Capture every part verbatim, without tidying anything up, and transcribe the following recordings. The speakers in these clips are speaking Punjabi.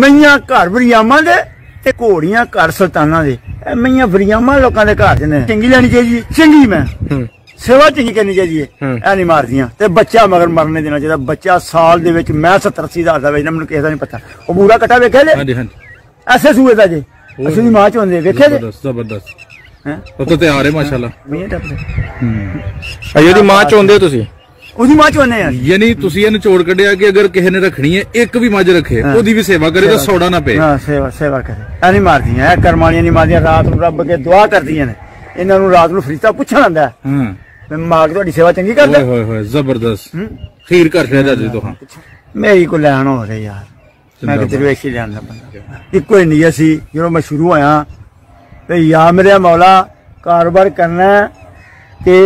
ਮਈਆਂ ਘਰ ਵਰਿਆਮਾਂ ਦੇ ਤੇ ਘੋੜੀਆਂ ਘਰ ਸੁਲਤਾਨਾਂ ਦੇ। ਮਈਆਂ ਵਰਿਆਮਾਂ ਲੋਕਾਂ ਦੇ ਘਰ ਚ ਨੇ। ਚੰਗੀ ਲੈਣੀ ਚਾਹੀਦੀ, ਚੰਗੀ ਮੈਂ सेवा चंगी करनी चाहिए, ऐ नहीं मारदियां ते बच्चा मगर मरने देना चाहिए। बच्चा साल दे विच मैं सत्तर अस्सी हजार दा बेचना, मैनूं किसे दा नहीं पता। ओ पूरा कट्टा वेख्या जे? हां जी हां ऐसे सूए दा जे असली दी मां च होंदे वेख्या जे? जबरदस्त हैं ओ तो तैयार है माशाल्लाह। मैं टप दे हम्म अयो दी मां च होंदे तुसी? ओदी मां च होने यार, यानी तुसी ये निचोड़ कढिया कि अगर किसी ने रखनी है एक भी मज रखे ओदी भी सेवा करे तो सौड़ा ना पे। हां सेवा सेवा करे, ऐ नहीं मारदियां, ऐ कर्म वालियां नहीं मारदियां। रात नूं रब के दुआ करदियां ने, इन्हां नूं रात नूं फरिश्ता पुछण आंदा है हां मां की सेवा चंगी कर दे। जबरदस्त खीर कर जी तो। हाँ मेरी को लैन हो रही यार, मैं दरवेशी लैन का बंदा इको ही नहीं सी। जो मैं शुरू होया तो या मेरे मौला कारोबार करना ते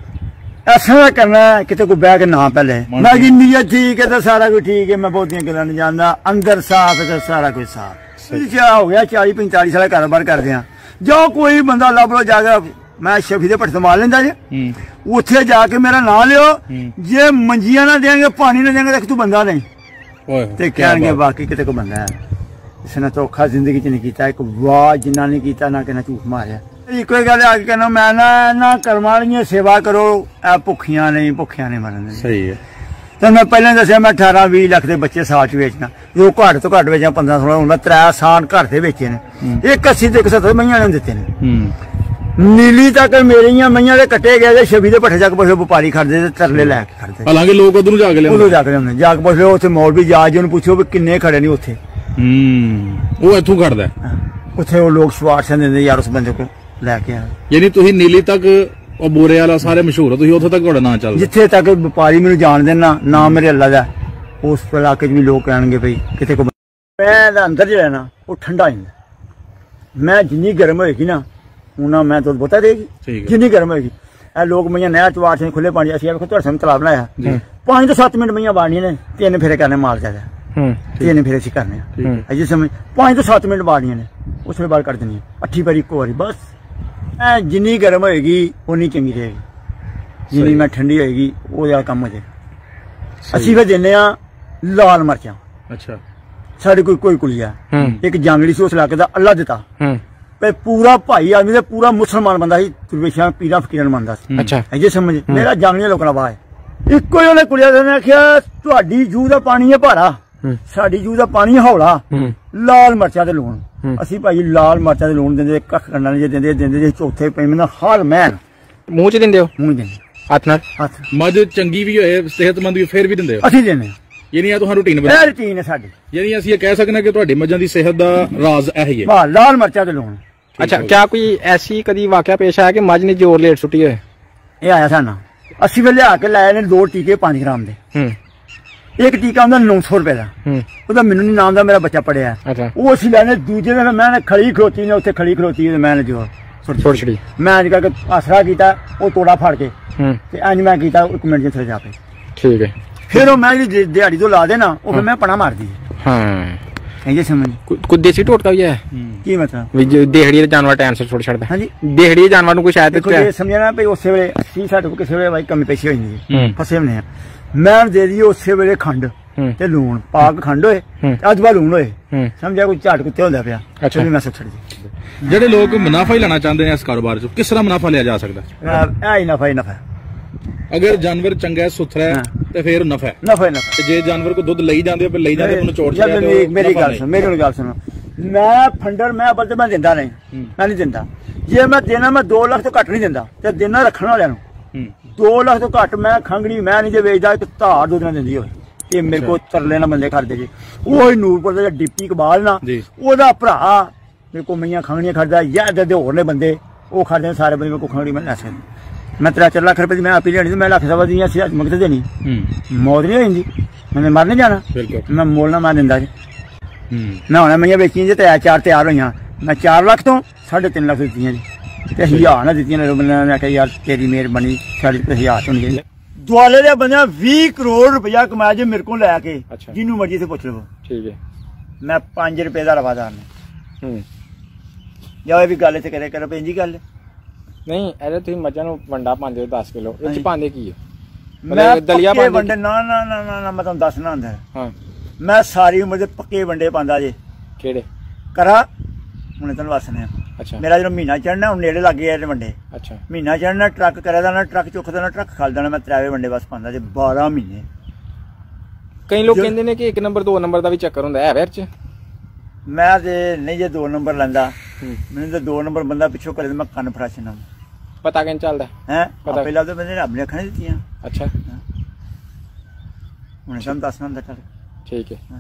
ऐसा करना किते को बह के ना पहले मैं नीयत ठीक है तो सारा कुछ ठीक है। मैं बहुतियां गल्लां नहीं जानता, अंदर साफ है तो सारा कुछ साफ। हो गया चाली पैंताली साल कारोबार करदे आ, जो कोई बंदा लभ लो जाके मैं शफी दे भट्ट मार लेंदा जे, उत्थे जाके मेरा नाम लियो। जे मंजियां ना देंगे पानी ना देंगे तू बंदा नहीं ते कहणगे बाकी किते को बंदा है। इसने धोखा जिंदगी च नहीं कीता, एक वाह जिन्ना नहीं कीता ना कहना झूठ मारिया। इको गल आके कहना मैं ना ना कर्म वालियां सेवा करो, ए भुखियां नहीं भुखियां नहीं मरन। सही है। तो मैं पहले दसिया मैं अठारह बीस लख के बच्चे साल च बेचना, जो घट तो घट बेचा पंद्रह सोलह, हूं मैं त्रै सान घर से बेचे ने, एक अस्सी ते एक सत्तर मईयां ने दित्ते ने। नीली तक मेरिया मईयां दे कट्टे गए, छब्बी दे भट्ठे जाके पुछ लो व्यापारी खड़दे ते तरले लैके खड़दे। हालांकि लोग उधरों जाके ले उधरों जाके लियाउंदे, जाके पुछ लो उत्थे मौलवी जा जी, उन्हें पूछो भी किन्ने खड़े नहीं उत्थे। हम्म वो इत्थों खड़दा उत्थे वो लोग सवार से देंदे यार उस बंदे को लैके आ। यानी तुसीं नीली तक और बोरे वाला सारे मशहूर हो, तुसीं उत्थे तक तुहाडा नाम चलदा? जिथे तक व्यापारी मैनूं जाणदे ना, नाम मेरे अल्लाह दा, उस इलाके च भी लोग कहणगे भाई किते को। मैं अंदर जो है ना वो ठंडा हो जांदा, मैं जिन्नी गर्म होएगी ना उन्ना मैं दुध बोता देगी, जिन्नी गर्म होगी। लोग मईयां नहर च वार खुले पानी, असं वेखो तुहाडे सामने तलाब बनाया, पांच तो सत्त मिनट मईयां बाड़नियां ने, तीन फेरे करने माल जादा, तीन फेरे असीं करने अजे समय पांच तो सत्त मिनट बाड़नियां ने, उस वे बाल कट देनी अट्ठी बारी इक्को बारी बस। जिन्नी गर्म होएगी उन्नी चंगी रहेगी, जिन्नी मैं ठंडी होएगी वो कम हो जाएगा। असीं फिर दिन्ने आ लाल मरचां। अच्छा साढ़े कोई कोई कुलिया एक जांगड़ी सी उस इलाके का अल्लाह दिता, पूरा भाई आदमी ते पूरा मुसलमान बंदा ही, दरवेशां पीरां फकीरां मनदा सी। अच्छा अजे समझ मेरा जांगड़ियां लोकां दा वाह है। इक्को ही उन्हें कुलिया ने आख्या तुहाडी जूह दा पानी है भारा, साडी जूह दा पानी हौला, लाल मरचां ते लूण। असीं भाई लाल मरचां ते लूण दिंदे, कख कन्ना जे दिंदे दिंदे जे चौथे पेमेंट हर मैन मूंह च दिंदे हो? मूंह दिंदे हत्थ नाल। हत्थ मझ चंगी भी होए सेहतमंद भी फिर भी दिंदे हो? असीं दिंदे। यानी ये तुहाडी रूटीन बनी? रूटीन है साडी। यानी असीं ये कह सकने कि तुहाडी मझां दी सेहत दा राज ऐ ही है? वाह लाल मरचां ते लूण। अच्छा क्या कोई ऐसी कभी वाकया पेश आया कि मझ ने जोर लेट सुटी है? ये आया साना अस्सी वे लिया के लाए ने दो टीके पांच ग्राम दे, एक टीका आंदा नौ सौ रुपए का, ओदा मैनू नहीं नाम दा, मेरा बच्चा पढ़िया है वो असी लैने। दूजे दिन मैं खड़ी खड़ोती ने उत्थे खड़ी खड़ोती मैंने जो छोड़ छड़ी मैं अज करके आसरा किया वो तोड़ा फड़ के ते अज मैं किया एक मिनट च जा पे। ठीक है फिर वो मैं दिहाड़ी तो ला देना वो फिर मैं पना मार दी। हाँ समझ कुछ देसी टोटका भी है की मतलब देहड़ी जानवर टाइम से छोड़ छड़दा? हां जी देहड़ी जानवर को शायद समझा ना भाई उस वे सी साडे को किसी वे भाई कमी पेशी होई नहीं फसे होने मैं दे दी उस वे खंड ते लूण पाक खंड होए अज बा लूण होए समझा कोई झाट कुत्ते होंदा पिया। अच्छा मैं सब छड़ दी। जेडे लोग मुनाफा ही लेना चाहते हैं इस कारोबार च किस तरह मुनाफा लिया जा सकदा? ऐ ही नफा ही नफा। अगर जानवर चंगा है सुथरा है तो फिर नफा है नफा नफा। जे जानवर को दुध लई जांदे पे लई जांदे नचोड़ छड़े। मेरी गल सुन मेरी गल सुनो मैं फंडर मैं अबल ते मैं दिंदा नहीं मैं नहीं दिंदा। जे मैं देना मैं दो लाख तो घट नहीं दिंदा ते देना रखण वालियां नूं दो लाख तो घट मैं खंगड़ी मैं नहीं जे वेचदा एक धार दो दिन दिंदी होए ये मेरे को तरले ना बंदे खड़दे जी वो नूरपुर दा डिप्टी इकबाल ना ओदा भरा मेरे को मईयां खंगड़ियां खड़दा या दे होर ने बंदे वो खड़दे सारे बंदे को खंगड़ी मैं ऐसे मैं त्रै चार लाख रुपए मैं आप ही लेनी मैं लख सवा दी मंगते देनी मौत नहीं होती मैंने मर नहीं जाना मैं मोलना मैं दिंदा जी मैं होना मैं बेचियां जी तैयार चार तैयार हुई मैं चार लाख तो साढ़े तीन लाख दित्तियां जी ते हजार ना दित्तियां मैं आख्या यार तेरी मेहरबानी साढ़े हजार होनी चाहिए। दुआले दे बंदे बीस करोड़ रुपया कमाया जी मेरे को लैके जिन्नू मर्जी से पुछ लो। ठीक है मैं पांच रुपए का रवादार ने जाओ भी गल करे करो पेंजी गल नहीं अरे तुम मझां नूं वंडा पांदे हो दस किलो इह च पांदे की है? मैं दलिया पांदे वंडे ना ना ना ना मैं तुहानूं दसना हुंदा हां मैं सारी उम्र दे पक्के वंडे पांदा जे ਕਿਹੜੇ ਕਰਾ ਹੁਣੇ ਤੈਨੂੰ ਦੱਸਣੇ। ਅੱਛਾ ਮੇਰਾ ਜਦੋਂ ਮਹੀਨਾ ਚੜਨਾ ਹੁਣ ਨੇੜੇ ਲੱਗ ਗਿਆ ਵੰਡੇ। ਅੱਛਾ ਮਹੀਨਾ ਚੜਨਾ ਟਰੱਕ ਕਰਿਆ ਦਾ ਨਾ ਟਰੱਕ ਚੁੱਕ ਦੇਣਾ ਟਰੱਕ ਖਲ ਦੇਣਾ ਮੈਂ ਤਰਾਵੇ ਵੰਡੇ ਬਸ ਪਾਉਂਦਾ ਜੇ ਬਾਰਾਂ ਮਹੀਨੇ। ਕਈ ਲੋਕ ਕਹਿੰਦੇ ਨੇ ਕਿ ਇੱਕ ਨੰਬਰ ਦੋ ਨੰਬਰ ਦਾ ਵੀ ਚੱਕਰ ਹੁੰਦਾ ਹੈ ਵੈਰ ਚ। ਮੈਂ ਤੇ ਨਹੀਂ ਜੇ ਦੋ ਨੰਬਰ ਲੈਂਦਾ ਮੈਨੂੰ ਤਾਂ ਦੋ ਨੰਬਰ ਬੰਦਾ ਪਿੱਛੋਂ ਕਰੇ ਮੈਂ ਕੰਨ ਫਰਾਸ਼ਨਾ ਪਤਾ ਕਿੰਨ ਚੱਲਦਾ ਹੈ ਪਹਿਲਾਂ ਤਾਂ ਬੰਦੇ ਰੱਬ ਨੇ ਅੱਖਾਂ ਨਹੀਂ ਦਿੱਤੀਆਂ। ਅੱਛਾ ਹੁਣ ਸਾਨੂੰ ਦੱਸਣਾ ਹੁੰਦਾ ਚੱਲ ਠੀਕ ਹੈ।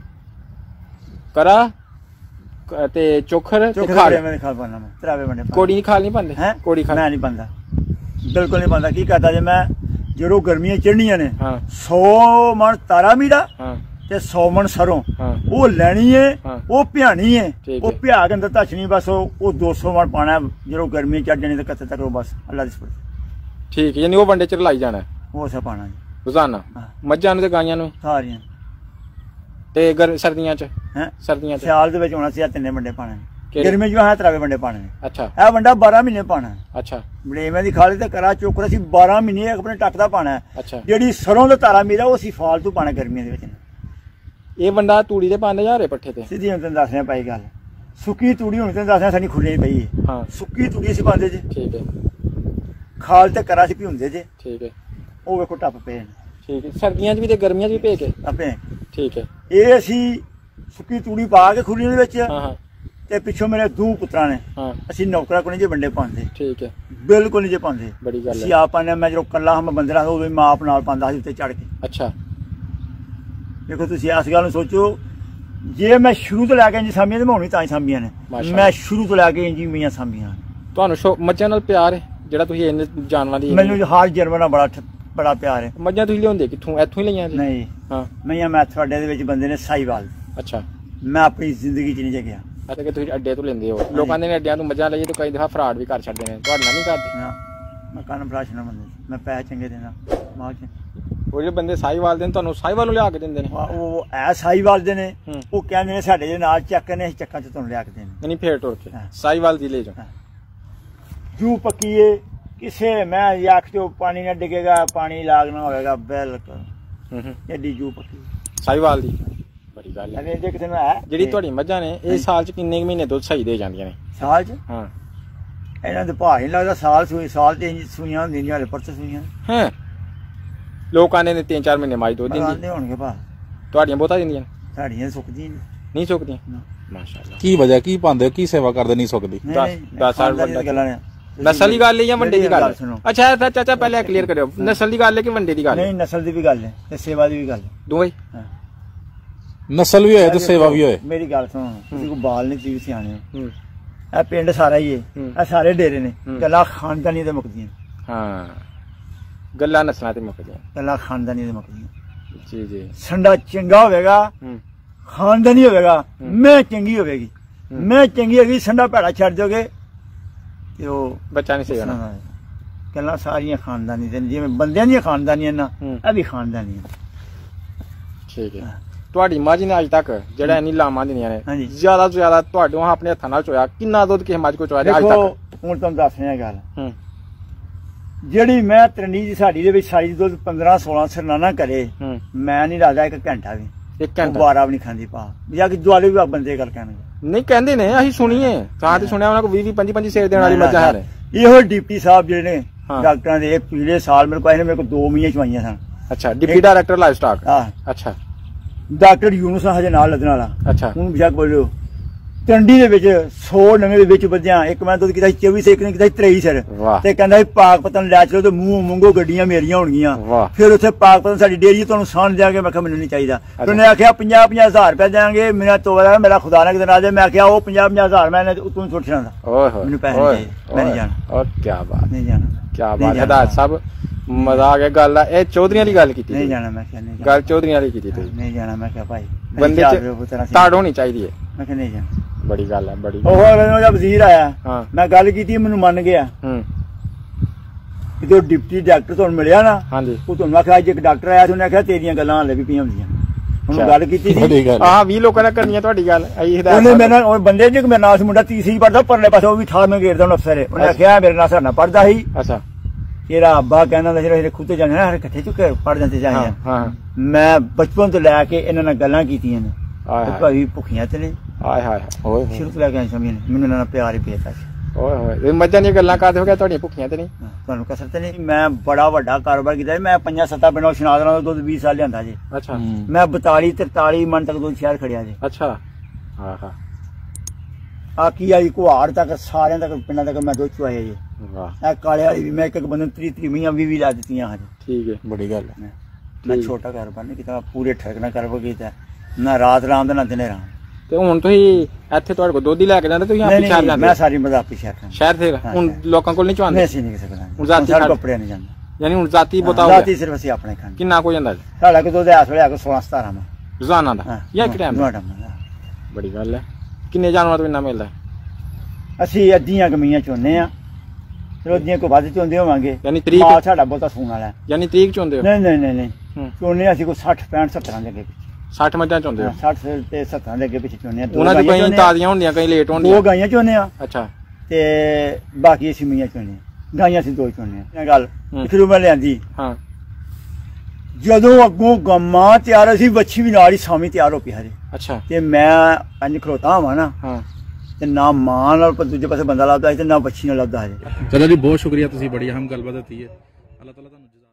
ਕਰਾ ਤੇ ਚੋਖਰ ਤੇ ਖਾਲ ਮੈਂ ਖਾ ਪਾਣਾ ਮੈਂ ਤਰਾਵੇ ਵੰਡੇ ਕੋੜੀ ਨਹੀਂ ਖਾਲ ਨਹੀਂ ਪਾਉਂਦੇ ਹੈ ਕੋੜੀ ਖਾਲ ਮੈਂ ਨਹੀਂ ਪਾਉਂਦਾ ਬਿਲਕੁਲ ਨਹੀਂ ਪਾਉਂਦਾ। ਕੀ ਕਰਦਾ ਜੇ ਮੈਂ ਜਦੋਂ ਗਰਮੀਆਂ ਚੜ੍ਹਨੀਆਂ ਨੇ ਹਾਂ ਸੌ ਮਣ ਤਾਰਾ ਮੀਰਾ ਹਾਂ ਤੇ ਸੌ ਮਣ ਸਰੋਂ ਹਾਂ ਉਹ ਲੈਣੀ ਏ ਹਾਂ ਉਹ ਭਿਆਣੀ ਏ ਠੀਕ ਉਹ ਹੈ। ਭਿਆ ਕੇ ਅੰਦਰ ਧੱਛਣੀ ਬਸ ਉਹ ਉਹ ਦੋ ਸੌ ਮਣ ਪਾਣਾ ਜਦੋਂ ਗਰਮੀ ਚੜ ਜਾਣੀ ਤੇ ਕੱਤੇ ਤੱਕ ਉਹ ਬਸ ਅੱਲਾ ਦੀ ਸੁਣ ਠੀਕ ਹੈ। ਯਾਨੀ ਉਹ ਵੰਡੇ ਚ ਰਲਾਈ ਜਾਣਾ ਉਹ ਸਾ ਪਾਣਾ ਰੋਜ਼ਾਨਾ ਮੱਝਾਂ ਨੂੰ ਤੇ ਗਾਈਆਂ ਨੂੰ ਸਾਰੀਆਂ ਤੇ ਗਰ ਸਰਦੀਆਂ ਚ ਹੈ ਸਰਦੀਆਂ ਚ ਸਿਆਲ ਦੇ ਵਿੱਚ ਹੋਣਾ ਸੀ ਤਿੰਨੇ ਵੰਡੇ ਪਾਣੇ ਕਿਹੜੇ? ਗਰਮੀ ਚ ਹੈ ਤਰਾਵੇ ਵੰਡੇ ਪਾਣੇ। ਅੱਛਾ ਇਹ ਵੰਡਾ ਬਾਰਾਂ ਮਹੀਨੇ ਪਾਣਾ। ਅੱਛਾ ਬੜੇਵੇਂ ਦੀ ਖਾਲੀ ਤੇ ਕਰਾ ਚੋਕਰਾ ਸੀ ਬਾਰਾਂ ਮਹੀਨੇ ਆਪਣੇ ਟੱਕ ਦਾ ਪਾਣਾ। ਅੱਛਾ ਜਿਹੜੀ ਸਰੋਂ ਦਾ ਤਾਰਾ ਮੇਰਾ ਉਹ ਸੀ ਫਾਲਤੂ ਪਾਣਾ ਗਰਮੀਆਂ ਦੇ ਵਿੱਚ। ਇਹ ਵੰਡਾ ਤੂੜੀ ਦੇ ਪਾਉਂਦੇ ਜਾਂ ਹਰੇ ਪੱਠੇ ਤੇ ਸਿੱਧੀ ਹੁਣ ਤੈਨੂੰ ਦੱਸਣਾ ਪਈ ਗੱਲ। ਸੁੱਕੀ ਤੂੜੀ ਹੁਣ ਤੈਨੂੰ ਦੱਸਣਾ ਸਾਡੀ ਖੁੱਲੀ ਪਈ ਹੈ। ਹਾਂ ਸੁੱਕੀ ਤੂੜੀ ਅਸੀਂ ਪਾਉਂਦੇ ਜੇ ਠੀਕ ਹੈ। ਖਾਲ ਤੇ ਕਰਾ ਸੀ ਭਿਉਂਦੇ ਜੇ ਠੀਕ ਹੈ ਉਹ ਵੇਖੋ ਟੱਪ ਪਏ ਨੇ ਠੀਕ ਹੈ। ਸਰਦੀਆਂ ਚ ਵੀ ਤੇ ਗਰਮੀਆਂ ਚ ਵੀ ਭੇ ਕੇ ਆਪੇ ਠੀਕ ਹੈ। ਇਹ ਅਸੀਂ ਸੁੱਕੀ ਤੂੜੀ ਪਾ ਕੇ ਖੁੱਲੀ ਦੇ ਵਿੱਚ ਹਾਂ ਹਾਂ ਤੇ ਪਿੱਛੋਂ ਮੇਰੇ ਦੋ ਪੁੱਤਰਾਂ ਨੇ ਹਾਂ ਅਸੀਂ ਨੌਕਰਾਂ ਕੋਲ ਨਹੀਂ ਜੇ ਵੰਡੇ ਪਾਉਂਦੇ ਠੀਕ ਹੈ। ਬਿਲਕੁਲ ਨਹੀਂ ਜੇ ਪਾਉਂਦੇ। ਬੜੀ ਗੱਲ ਅਸੀਂ ਹੈ। ਆਪ ਪਾਉਂਦੇ ਮੈਂ ਜਦੋਂ ਕੱਲਾ ਹਾਂ ਬੰਦੇ ਨਾਲ ਉਦੋਂ ਮਾਂ ਆਪ ਨਾਲ ਪਾਉਂਦਾ ਸੀ ਉੱਤੇ ਚੜ ਕੇ। ਅੱਛਾ ਦੇਖੋ ਤੁਸੀਂ ਇਸ ਗੱਲ ਨੂੰ ਸੋਚੋ ਜੇ ਮੈਂ ਸ਼ੁਰੂ ਤੋਂ ਲੈ ਕੇ ਇੰਜ ਸਾਂਭੀਆਂ ਤੇ ਮੈਂ ਹੁਣੀ ਤਾਂ ਹੀ ਸਾਂਭੀਆਂ ਨੇ। ਮੈਂ ਸ਼ੁਰੂ ਤੋਂ ਲੈ ਕੇ ਇੰਜ ਮੀਆਂ ਸਾਂਭੀਆਂ। ਤੁਹਾਨੂੰ ਸ਼ੌ ਮੱਝਾਂ ਨਾਲ ਪਿਆਰ ਹੈ ਜਿਹੜਾ ਤੁਸੀਂ ਇੰਨੇ ਜਾਨਵਰਾਂ ਦੀ ਮੈਨੂੰ ਹਾਰ ਜਰਮਨ ਨਾਲ ਬੜਾ ਬੜਾ ਪਿਆਰ ਹੈ। ਮੱਝਾਂ ਤੁਸੀਂ ਲਿਆਉਂਦੇ ਕਿੱਥੋਂ ਇੱਥੋਂ ਹੀ ਲਈਆਂ ਜੀ? ਨਹੀਂ ਹਾਂ ਮਈਆਂ ਮੈਂ ਤੁਹਾਡੇ ਦੇ ਵਿੱਚ ਬੰਦੇ ਨੇ ਸਾਈਵਾਲ। ਅੱਛਾ ਮੈਂ ਆਪਣੀ ਜ਼ਿੰਦਗੀ 'ਚ ਨਹੀਂ ਜਗਿਆ। ਅੱਛਾ ਕਿ ਤੁਸੀਂ ਅੱਡੇ ਤੋਂ ਲੈਂਦੇ ਹੋ ਲੋਕਾਂ ਦੇ ਨੇ ਅੱਡਿਆਂ ਤੋਂ ਮੱਝਾਂ ਲਈਏ ਤਾਂ ਕਈ ਦਫਾ ਫਰਾਡ ਵੀ ਕਰ ਛੱਡਦੇ ਨੇ ਤੁਹਾਡੇ ਨਾਲ ਨਹੀਂ ਕਰਦੇ? ਨਾ ਮੈਂ ਕੰਨ ਫਰਾਸ਼ ਨਾ ਬੰਦੇ ਮੈਂ ਪੈਸੇ ਚੰਗੇ ਦੇਣਾ ਮਾਂ 'ਚ। ਉਹ ਜਿਹੜੇ ਬੰਦੇ ਸਾਈਵਾਲ ਦੇ ਨੇ ਤੁਹਾਨੂੰ ਸਾਈਵਾਲ ਨੂੰ ਲਿਆ ਕੇ ਦਿੰਦੇ ਨੇ? ਉਹ ਐ ਸਾਈਵਾਲ ਦੇ ਨੇ ਉਹ ਕਹਿੰਦੇ ਨੇ ਸਾਡੇ ਦੇ ਨਾਲ ਚੱਕ ਨੇ ਅਸੀਂ ਚੱਕਾਂ 'ਚ ਤੁਹਾਨੂੰ ਲਿਆ ਕੇ ਦੇਣੇ। ਨਹੀਂ ਫੇਰ ਟੁਰ ਕੇ ਸਾਈਵਾਲ ਦੀ ਲੈ ਜਾਓ। ਜੂ ਪੱਕੀਏ ਕਿਸੇ ਮੈਂ ਯਾਕ ਤੇ ਪਾਣੀ ਨਾ ਡਿੱਗੇਗਾ ਪਾਣੀ ਲਾਗਣਾ ਹੋਵੇਗਾ ਬਿਲਕੁਲ ਐਡੀ ਜੂ ਪੱਕੀ ਸਾਈਵਾਲ ਦੀ ਬੜੀ ਗੱਲ ਹੈ। ਜੇ ਕਿਸੇ ਨੂੰ ਹੈ ਜਿਹੜੀ ਤੁਹਾਡੀ ਮੱਝਾਂ ਨੇ ਇਹ ਸਾਲ ਚ ਕਿੰਨੇ ਮਹੀਨੇ ਦੁੱਧ ਸਹੀ ਦੇ ਜਾਂਦੀਆਂ ਨੇ? ਸਾਲ 'ਚ ਹਾਂ ਇਹਨਾਂ ਦੇ ਭਾਅ ਨਹੀਂ ਲੱਗਦਾ ਸਾਲ ਸੂਈ ਸਾਲ ਤੇ ਸੂਈਆਂ ਹੁੰਦੀਆਂ ਨੇ ਪਰਚ ਸੂਈਆਂ ਹਾਂ ਲੋਕਾਂ ਨੇ ਤਿੰਨ ਚਾਰ ਮਹੀਨੇ ਮਾਈ ਦੁੱਧ ਦਿੰਦੀ ਹੋਣਗੇ ਭਾ ਤੁਹਾਡੀਆਂ ਬਹੁਤਾ ਦਿੰਦੀਆਂ ਸਾਡੀਆਂ ਸੁੱਕਦੀਆਂ ਨਹੀਂ ਸੁੱਕਦੀਆਂ ਮਾਸ਼ਾਅੱਲਾ। ਕੀ ਵਜ੍ਹਾ ਕੀ ਪਾਉਂਦੇ ਕੀ ਸੇਵਾ ਕਰਦੇ ਨਹੀਂ ਸੁੱਕਦੀ? ਦਸ ਸਾਲ ਗੱਲਾਂ ਨੇ ਨਸਲ ਦੀ ਗੱਲ ਹੈ ਜਾਂ ਵੰਡੇ ਦੀ ਗੱਲ? ਅੱਛਾ ਚਾਚਾ ਪਹਿਲੇ ਕਲੀਅਰ ਕਰਿਓ ਨਸਲ ਦੀ ਗੱਲ ਹੈ ਕਿ ਵੰਡੇ ਦੀ ਗੱਲ? ਨਹੀਂ ਨਸਲ ਦੀ ਵੀ ਗੱਲ ਹੈ ਤੇ ਸੇਵਾ ਦੀ ਵੀ ਗੱਲ ਦੋਵੇਂ ਨਸਲ ਵੀ ਹੋਏ ਤੇ ਸੇਵਾ ਵੀ ਹੋਏ। ਮੇਰੀ ਗੱਲ ਸੁਣੋ ਤੁਸੀਂ ਕੋ ਬਾਲ ਨਹੀਂ ਤੁਸੀਂ ਸਿਆਣੇ ਹੋ ਇਹ ਪਿੰਡ ਸਾਰਾ ਹੀ ਹੈ ਇਹ ਸਾਰੇ ਡੇਰੇ ਨੇ ਗੱਲਾਂ ਖਾਨਦਾਨੀ ਦੇ ਮੁੱਕਦੀਆਂ। ਹਾਂ ਗੱਲਾਂ ਨਸਲਾਂ ਤੇ ਮੁੱਕਦੀਆਂ ਗੱਲਾਂ ਖਾਨਦਾਨੀ ਦੇ ਮੁੱਕਦੀਆਂ। ਜੀ ਜੀ ਸੰਡਾ ਚੰਗਾ ਹੋਵੇਗਾ ਖਾਨਦਾਨੀ ਹੋਵੇਗਾ ਮੈਂ ਚੰਗੀ ਹੋਵੇਗੀ ਮੈਂ ਚੰਗੀ ਹੋਵੇਗੀ ਸੰਡਾ ਭੈੜਾ ਛੱਡ ਦੋਗੇ ਤੇ ਉਹ ਬੱਚਾ ਨਹੀਂ ਸੇਣਾ। ਗੱਲਾਂ ਸਾਰੀਆਂ ਖਾਨਦਾਨੀ ਦੇ ਜਿਵੇਂ ਬੰਦਿਆਂ ਦੀਆਂ ਖਾਨਦਾਨੀਆਂ ਨਾ ਇਹ ਵੀ ਖਾਨਦਾਨੀ। ਠੀਕ ਹੈ। ਤੁਹਾਡੀ ਮੱਝ ਨੇ ਅੱਜ ਤੱਕ ਜਿਹੜਾ ਇੰਨੀ ਲਾਵਾਂ ਦਿੰਦੀਆਂ ਨੇ ਜ਼ਿਆਦਾ ਤੋਂ ਜ਼ਿਆਦਾ ਤੁਹਾਡੇ ਆਪਣੇ ਹੱਥਾਂ ਨਾਲ ਚੋਇਆ ਕਿੰਨਾ ਦੁੱਧ ਕਿਸੇ ਮੱਝ ਕੋ ਚੋਇਆ ਅੱਜ ਤੱਕ? ਹੁਣ ਤੁਹਾਨੂੰ ਦੱਸ ਰਿਹਾ ਗੱਲ ਜਿਹੜੀ ਮੈਂ ਤਰਨੀ ਦੀ ਸਾਡੀ ਦੇ ਵਿੱਚ ਸਾਰੀ ਦੁੱਧ ਪੰਦਰਾਂ ਸੋਲਾਂ ਸਰਨਾਨਾ ਕਰੇ ਮੈਂ ਨਹੀਂ ਲੱਗਦਾ ਇੱਕ ਘੰਟਾ ਵੀ ਇੱਕ ਘੰਟਾ ਬਾਰਾਂ ਵੀ ਨਹੀਂ ਖਾਂਦੀ ਪਾ ਜਾਂ ਕਿ ਦੁਆਲੇ ਵੀ ਬੰਦੇ ਗੱਲ ਕਹਿਣਗੇ। ਨਹੀਂ ਕਹਿੰਦੇ ਨੇ ਅਸੀਂ ਸੁਣੀਏ ਤਾਂ ਤੇ ਸੁਣਿਆ ਉਹਨਾਂ ਕੋਲ ਵੀਹ ਵੀਹ ਪੰਜੀ ਪੰਜੀ ਸੇਰ ਦੇਣ ਵਾਲੀ ਮੱਝਾਂ ਹੈ। ਇਹੋ ਡਿਪਟੀ ਸਾਹਿਬ ਜਿਹੜੇ ਨੇ ਡਾਕਟਰਾਂ ਦੇ ਇਹ ਪਿਛਲੇ ਸਾਲ ਮੇਰੇ ਕੋਲ ਇਹਨੇ ਮੇਰੇ ਕੋਲ ਦੋ ਮਹੀਨੇ ਚਵਾਈਆਂ ਸਨ। ਅੱਛਾ ਡਿਪਟੀ ਡਾਇਰੈਕਟਰ ਲਾਈਵ ਸਟਾਕ। ਅੱਛਾ ਡਾਕਟਰ ਯੂਨਸ ਹਜੇ ਨਾਲ ਲੱਗਣ ਵਾਲਾ। ਅੱਛਾ ਹੁਣ ਬਿਸ਼ੱਕ ਬੋਲਿਓ ਟੰਡੀ ਦੇ ਵਿੱਚ ਸੌ ਨਵੇਂ ਦੇ ਵਿੱਚ ਵੱਜਿਆ ਇੱਕ ਮੈਂ ਦੁੱਧ ਕੀਤਾ ਚੌਵੀ ਸੇ ਇੱਕ ਨੇ ਕੀਤਾ ਤੇਈ ਸਿਰ ਤੇ ਕਹਿੰਦਾ ਪਾਕ ਪਤਨ ਲੈ ਚਲੋ ਤੇ ਮੂੰਹ ਮੰਗੋ ਗੱਡੀਆਂ ਮੇਰੀਆਂ ਹੋਣਗੀਆਂ। ਫਿਰ ਉੱਥੇ ਪਾਕ ਪਤਨ ਸਾਡੀ ਡੇਅਰੀ ਤੁਹਾਨੂੰ ਸਾਣ ਦਿਆਂਗੇ। ਮੈਂ ਕਿਹਾ ਮੈਨੂੰ ਨਹੀਂ ਚਾਹੀਦਾ। ਉਹਨੇ ਆਖਿਆ ਪੰਜਾਹ ਪੰਜਾਹ ਹਜ਼ਾਰ ਰੁਪਏ ਦਿਆਂਗੇ ਮੇਰਾ ਤੋੜਾ ਮੇਰਾ ਖੁਦਾ ਨਾ ਕਿਤੇ ਨਾ ਦੇ। ਮੈਂ ਕਿਹਾ ਉਹ ਪੰਜਾਹ ਪੰਜਾਹ ਹਜ਼ਾਰ ਮੈਂ ਉਤੋਂ ਸੁੱਟ ਛੱਡਦਾ ਮੈਨੂੰ ਪੈਸੇ ਨਹੀਂ ਚਾਹੀਦੇ ਮੈਂ ਨਹੀਂ ਜਾਣਾ। ਉਹ ਕੀ ਬਾਤ ਨਹੀਂ ਜਾਣਾ ਕੀ ਬਾਤ ਹਦਾਇਤ ਸਾਹਿਬ ਮਜ਼ਾ ਆ ਗਿਆ ਗੱਲ ਆ। ਇਹ ਚੌਧਰੀਆਂ ਦੀ ਗੱਲ ਕੀਤੀ ਨਹੀਂ ਜਾਣਾ ਮੈਂ ਕਿਹਾ ਨਹੀਂ ਗੱਲ ਚੌਧਰੀਆਂ ਦੀ ਕੀਤੀ ਤੁਸੀਂ ਨਹੀਂ ਜਾਣਾ। ਮੈਂ ਕਿਹਾ ਭਾਈ ਬੰਦੇ ਚ ਤਾੜ ਹੋਣੀ ਚਾਹੀਦੀ ਹੈ। ਮੈਂ ਕਿਹਾ ਨਹੀਂ ਜਾਣਾ ਬੜੀ ਗੱਲ ਹੈ ਬੜੀ। ਉਹ ਉਹਦਾ ਵਜ਼ੀਰ ਆਇਆ ਮੈਂ ਗੱਲ ਕੀਤੀ ਮੈਨੂੰ ਮੰਨ ਗਿਆ। ਜਦੋਂ ਡਿਪਟੀ ਡਾਕਟਰ ਤੁਹਾਨੂੰ ਮਿਲਿਆ ਨਾ ਉਹ ਤੁਹਾਨੂੰ ਆਖਿਆ ਅੱਜ ਇੱਕ ਡਾਕਟਰ ਆਇਆ ਉਹਨੇ ਆਖਿਆ ਤੇਰੀਆਂ ਗੱਲਾਂ ਹਾਲੇ ਵੀ ਪਈਆਂ ਹੁੰਦੀਆਂ। ਹੁਣ ਗੱਲ ਕੀਤੀ ਸੀ ਹਾਂ ਵੀਹ ਲੋਕਾਂ ਨਾਲ ਕਰਨੀ ਤੁਹਾਡੀ ਗੱਲ। ਉਹਨੇ ਮੇਰੇ ਨਾਲ ਬੰਦੇ ਜੀ ਮੇਰੇ ਨਾਲ ਮੁੰਡਾ ਤੀਸਰੀ ਪੜਦਾ ਪਰਲੇ ਪਾਸੇ ਉਹ ਵੀ ਅਠਾਰਵੇਂ ਗੇੜ ਦਾ ਅਫਸਰ ਹੈ। ਉਹਨੇ ਆਖਿਆ ਮੇਰੇ ਨਾਲ ਸਰਨਾ ਪੜਦਾ ਸੀ। ਅੱਛਾ ਤੇਰਾ ਅੱਬਾ ਕਹਿੰਦਾ ਜਿਹੜਾ ਖੁੱਤੇ ਜਾਂਦੇ ਨਾ ਇਕੱਠੇ ਚੁੱਕੇ ਪੜ ਜਾਂਦੇ ਚਾਹੀਦੇ। ਮੈਂ ਬਚਪਨ ਤੋਂ ਲੈ ਕੇ ਇਹਨਾਂ ਨਾਲ ਗੱਲਾਂ ਕੀਤੀਆਂ ਨੇ ਭਾਈ ਭੁੱਖੀਆਂ ਤੇ ਨੇ ਹਾਏ ਹਾਏ ਓਏ ਸ਼ੁਰੂ ਤੋਂ ਲੈ ਕੇ ਆਈ ਸਮਝ ਮੈਨੂੰ ਇਹਨਾਂ ਨਾਲ ਪਿਆਰ ਹੀ ਪੇਤਾ ਸੀ। ਓਏ ਹੋਏ ਇਹ ਮੱਝਾਂ ਦੀਆਂ ਗੱਲਾਂ ਕਰਦੇ ਹੋ ਗਿਆ ਤੁਹਾਡੀਆਂ ਭੁੱਖੀਆਂ ਤੇ ਨਹੀਂ ਤੁਹਾਨੂੰ ਕਸਰ ਤੇ ਨਹੀਂ। ਮੈਂ ਬੜਾ ਵੱਡਾ ਕਾਰੋਬਾਰ ਕੀਤਾ ਜੀ। ਮੈਂ ਪੰਜਾਂ ਸੱਤਾਂ ਪਿੰਡੋਂ ਸ਼ਨਾਦਰਾਂ ਦਾ ਦੁੱਧ ਵੀਹ ਸਾਲ ਲਿਆਂਦਾ ਜੀ। ਅੱਛਾ ਮੈਂ ਬਤਾਲੀ ਤਰਤਾਲੀ ਮਣ ਤੱਕ ਦੁੱਧ ਸ਼ਹਿਰ ਖੜਿਆ ਜੀ। ਅੱਛਾ ਹਾਂ ਹਾਂ ਆ ਕੀ ਆਈ ਕੁਹਾੜ ਤੱਕ ਸਾਰਿਆਂ ਤੱਕ ਪਿੰਡਾਂ ਤੱਕ ਮੈਂ ਦੁੱਧ ਚੁਆਇਆ ਜੀ। ਵਾਹ ਇਹ ਕਾਲੇ ਵਾਲੀ ਵੀ ਮੈਂ ਇੱਕ ਇੱਕ ਬੰਦੇ ਨੂੰ ਤਰੀ ਤਰੀ ਮੀਆਂ ਵੀਹ ਵੀਹ ਲਾ ਦਿੱਤੀਆਂ ਹਜੇ। ਠੀਕ ਹੈ ਬੜੀ ਗੱਲ ਹੈ। ਮੈਂ ਛੋਟਾ ਕਾਰੋਬਾਰ ਨਹੀਂ ਕੀਤਾ, ਪੂਰੇ ਠਰਕਣਾ ਕਾਰੋਬਾਰ ਕੀਤਾ, ਨਾ ਰਾਤ ਰਾਮ ਤੇ ਨਾ ਦਿਨੇ ਰਾਮ। ਤੇ ਹੁਣ ਤੁਸੀਂ ਇੱਥੇ ਤੁਹਾਡੇ ਕੋਲ ਦੁੱਧ ਹੀ ਲੈ ਕੇ ਜਾਂਦੇ ਤੁਸੀਂ ਆਪ ਨਹੀਂ ਸ਼ਹਿਰ ਨਹੀਂ ਜਾਂਦੇ ਮੈਂ ਸਾਰੀ ਮਜ਼ਾਪੀ ਸ਼ਹਿਰ ਖਾਂ ਸ਼ਹਿਰ ਤੇ ਹੁਣ ਲੋਕਾਂ ਕੋਲ ਨਹੀਂ ਚੁਆਉਂਦੇ ਨਹੀਂ ਅਸੀਂ ਨਹੀਂ ਕਿਸੇ ਕੋਲ ਹੁਣ ਜ਼ਾਤੀ ਸਾਡੇ ਖਾ- ਕੱਪੜੇ ਨਹੀਂ ਜਾਂਦੇ ਯਾਨੀ ਹੁਣ ਜ਼ਾਤੀ ਬਤਾਓ ਜ਼ਾਤੀ ਸਿਰਫ ਅਸੀਂ ਆਪਣੇ ਖਾਂਦੇ। ਕਿੰਨਾ ਕੋ ਜਾਂਦਾ ਜੀ ਸਾਡਾ ਕੋ ਦੁੱਧ ਇਸ ਵੇਲੇ ਆ ਕੇ ਸੋਲਾਂ ਸਤਾਰਾਂ ਮਾ ਰੋਜ਼ਾਨਾ ਦਾ ਜਾਂ ਇੱਕ ਟਾਈਮ ਦਾ। ਬੜੀ ਗੱਲ ਹੈ। ਕਿੰਨੇ ਜਾਨਵਰਾਂ ਤੋਂ ਇੰਨਾ ਮਿਲਦਾ ਅਸੀਂ ਅੱਧੀਆਂ ਕਮੀਆਂ ਚੋਨੇ ਆ, ਚਲੋ ਅੱਧੀਆਂ ਕੋ ਵੱਧ ਚੋਂਦੇ ਹੋਵਾਂਗੇ। ਯਾਨੀ ਤਰੀਕ ਮਾਲ ਸਾਡਾ ਬਹੁਤਾ ਸੂਣ ਵਾਲਾ ਹੈ। ਯਾਨੀ ਤਰੀਕ ਚੋਂਦੇ ਹੋ ਨਹੀਂ ਨਹੀਂ ਨਹੀਂ ਨਹੀਂ ਹੂੰ ਚੋਨੇ ਅਸੀਂ ਕੋ ਸੱਠ ਪੈਂਹਠ ਸੱਤਰਾਂ ਦੇ ਅੱਗੇ ਸੱਠ ਮੱਝਾਂ ਚੋਂਦੇ ਹੋ ਸੱਠ ਤੇ ਸੱਤਰਾਂ ਦੇ ਅੱਗੇ ਪਿੱਛੇ ਚੋਨੇ ਆ। ਉਹਨਾਂ ਦੀ ਕਈ ਤਾਜ਼ੀਆਂ ਹੁੰਦੀਆਂ ਕਈ ਲੇਟ ਦੋ ਹੁੰਦੀਆਂ ਗਾਈਆਂ ਚੋਨੇ ਆ ਅੱਛਾ ਤੇ ਬਾਕੀ ਅਸੀਂ ਮੀਆਂ ਚੋਨੇ ਆ। ਗਾਈਆਂ ਅਸੀਂ ਦੋ ਚੋਨੇ ਆ। ਇਹ ਗੱਲ ਹੂੰ। ਫਿਰ ਮੈਂ ਲਿਆਂਦੀ ਹਾਂ ਜਦੋਂ ਅੱਗੋਂ ਗੰਮਾ ਤਿਆਰ ਅਸੀਂ ਵੱਛੀ ਵੀ ਨਾਲ ਹੀ ਸਾਵੀਂ ਤਿਆਰ ਹੋ ਪਿਆ ਹਰੇ ਅੱਛਾ ਤੇ ਮੈਂ ਇੰਜ ਖਲੋਤਾ ਹਾਂ ਨਾ ਹਾਂ ਤੇ ਨਾ ਮਾਂ ਨਾਲ ਪਰ ਦੂਜੇ ਪਾਸੇ ਬੰਦਾ ਲੱਭਦਾ ਸੀ ਤੇ ਨਾ ਵੱਛੀ ਨਾਲ ਲੱਭਦਾ ਹਰੇ। ਚਲੋ ਜੀ ਬਹੁਤ ਸ਼ੁਕਰੀਆ, ਤੁਸੀਂ ਬੜੀ ਅਹਿਮ ਗੱਲਬਾਤ ਦਿੱਤੀ ਹੈ। ਅੱਲਾਹ ਤਾਲਾ ਤੁਹਾਨੂੰ